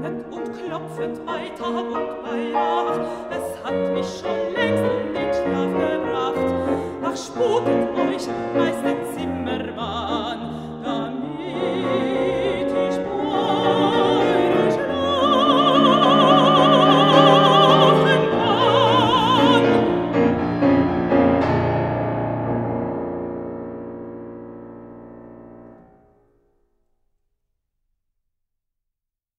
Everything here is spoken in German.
summet und klopfet bei Tag und bei Nacht. Es hat mich schon längst in den Schlaf gebracht. Ach, spuket euch